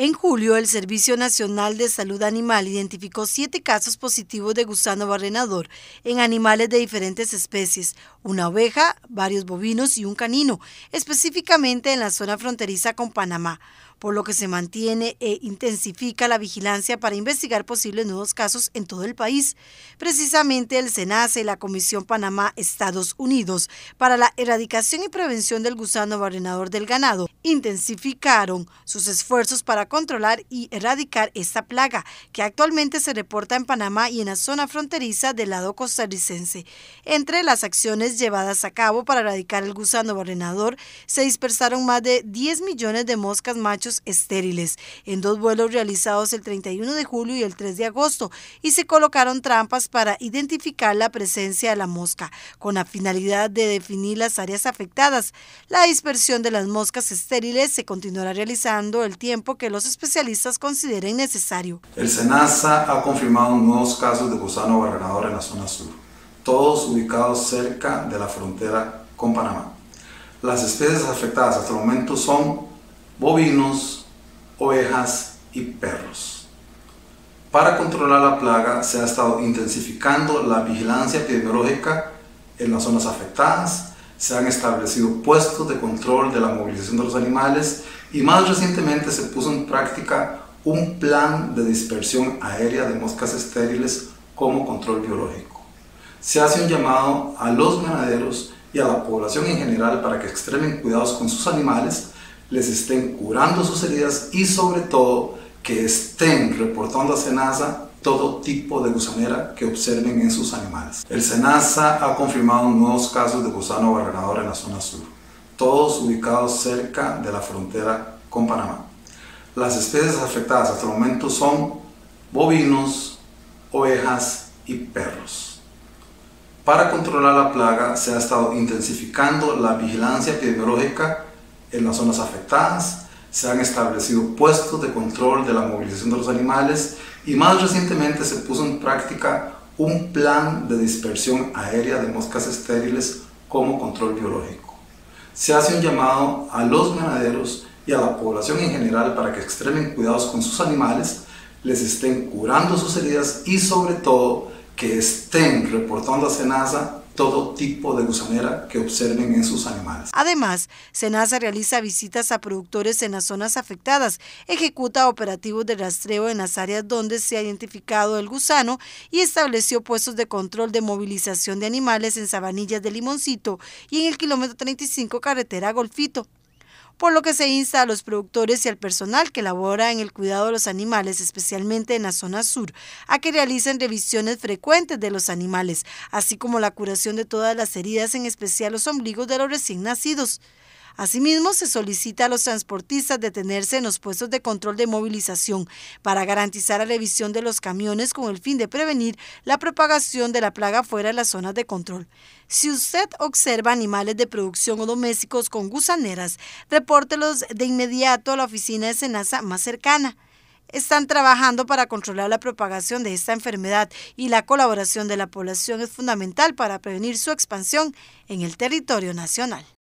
En julio, el Servicio Nacional de Salud Animal identificó 7 casos positivos de gusano barrenador en animales de diferentes especies, una oveja, varios bovinos y un canino, específicamente en la zona fronteriza con Panamá, por lo que se mantiene e intensifica la vigilancia para investigar posibles nuevos casos en todo el país. Precisamente el SENASA y la Comisión Panamá-Estados Unidos para la Erradicación y Prevención del Gusano Barrenador del Ganado intensificaron sus esfuerzos para controlar y erradicar esta plaga, que actualmente se reporta en Panamá y en la zona fronteriza del lado costarricense. Entre las acciones llevadas a cabo para erradicar el gusano barrenador, se dispersaron más de 10 millones de moscas machos estériles en 2 vuelos realizados el 31 de julio y el 3 de agosto, y se colocaron trampas para identificar la presencia de la mosca, con la finalidad de definir las áreas afectadas. La dispersión de las moscas estériles se continuará realizando el tiempo que los especialistas consideren necesario. El SENASA ha confirmado nuevos casos de gusano barrenador en la zona sur, todos ubicados cerca de la frontera con Panamá. Las especies afectadas hasta el momento son bovinos, ovejas y perros. Para controlar la plaga se ha estado intensificando la vigilancia epidemiológica en las zonas afectadas, se han establecido puestos de control de la movilización de los animales y más recientemente se puso en práctica un plan de dispersión aérea de moscas estériles como control biológico. Se hace un llamado a los ganaderos y a la población en general para que extremen cuidados con sus animales, les estén curando sus heridas y sobre todo que estén reportando a SENASA todo tipo de gusanera que observen en sus animales. El SENASA ha confirmado nuevos casos de gusano barrenador en la zona sur, todos ubicados cerca de la frontera con Panamá. Las especies afectadas hasta el momento son bovinos, ovejas y perros. Para controlar la plaga se ha estado intensificando la vigilancia epidemiológica en las zonas afectadas, se han establecido puestos de control de la movilización de los animales y más recientemente se puso en práctica un plan de dispersión aérea de moscas estériles como control biológico. Se hace un llamado a los ganaderos y a la población en general para que extremen cuidados con sus animales, les estén curando sus heridas y sobre todo que estén reportando a SENASA todo tipo de gusanera que observen en sus animales. Además, SENASA realiza visitas a productores en las zonas afectadas, ejecuta operativos de rastreo en las áreas donde se ha identificado el gusano y estableció puestos de control de movilización de animales en Sabanillas de Limoncito y en el kilómetro 35 carretera Golfito. Por lo que se insta a los productores y al personal que labora en el cuidado de los animales, especialmente en la zona sur, a que realicen revisiones frecuentes de los animales, así como la curación de todas las heridas, en especial los ombligos de los recién nacidos. Asimismo, se solicita a los transportistas detenerse en los puestos de control de movilización para garantizar la revisión de los camiones con el fin de prevenir la propagación de la plaga fuera de las zonas de control. Si usted observa animales de producción o domésticos con gusaneras, repórtelos de inmediato a la oficina de SENASA más cercana. Están trabajando para controlar la propagación de esta enfermedad y la colaboración de la población es fundamental para prevenir su expansión en el territorio nacional.